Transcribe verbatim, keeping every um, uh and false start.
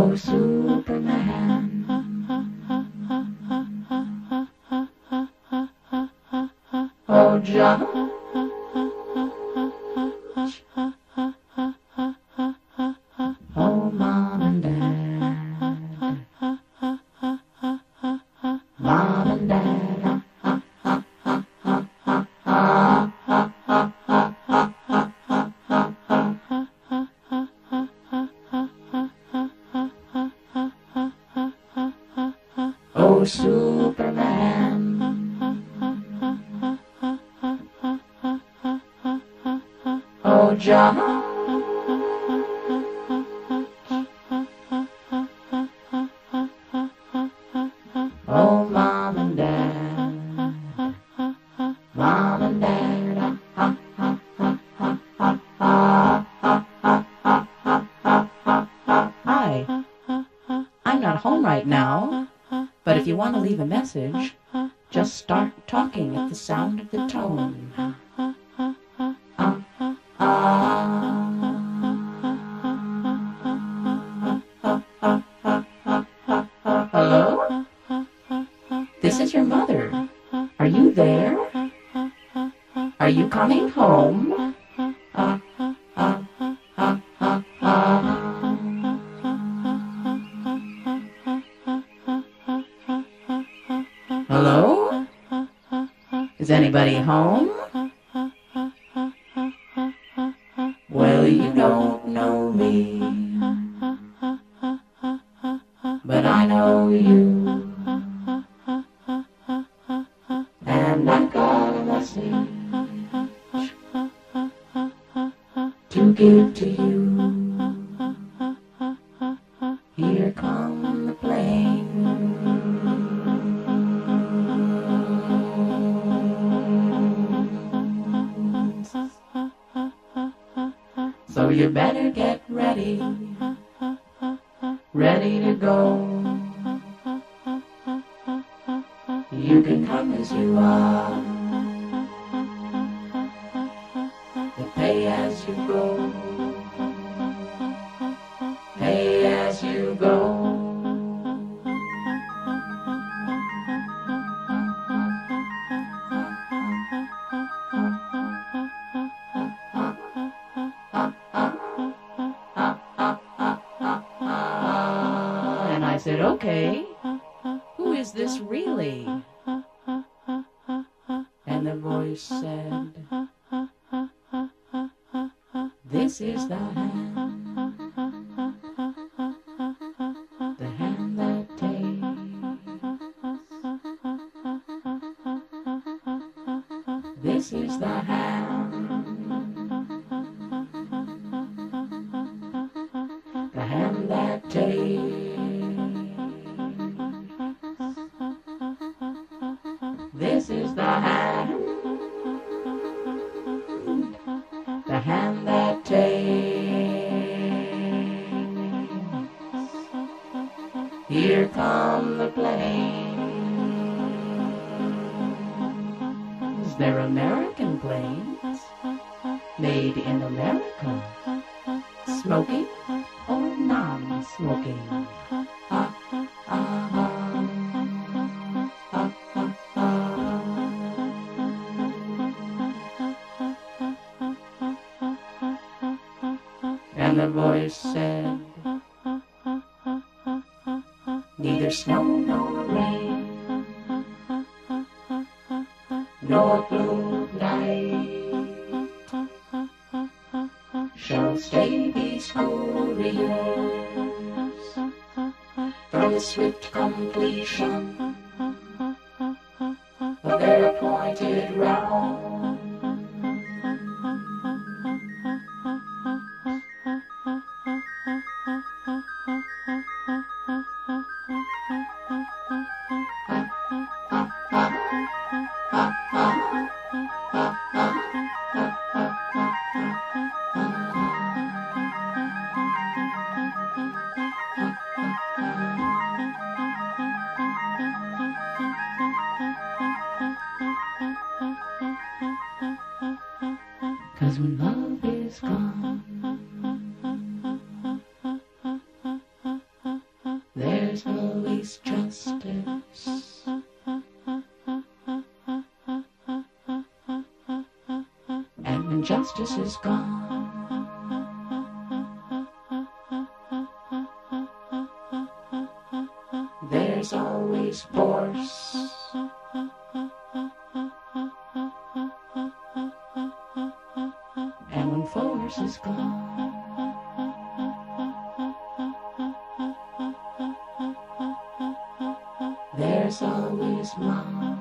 Oh, Superman. Oh, John. Oh, Mom and Dad. Mom and Dad. Oh, Superman. Oh, John. Oh, Mom and Dad. Mom and Dad. Hi. I'm not home right now, but if you want to leave a message, just start talking at the sound of the tone. Hello? This is your mother. Are you there? Are you coming home? Hello? Is anybody home? Well, you don't know me, but I know you. And I've got a message to give to you. Here come the planes. So you better get ready, ready to go. You can come as you are, but pay as you go, pay as you go. And I said, okay, Who is this really? and the voice said, this is the hand, the hand that takes. This is the hand, the hand that takes. This is the hand, the hand that takes. Here come the planes. They're American planes, made in America. Smoking or non-smoking? And the voice said, neither snow nor rain, nor blue night shall stay these couriers from the swift completion of their appointed round. Cause when love is gone, there's always justice. And when justice is gone, there's always force. And when force is gone, there's always love.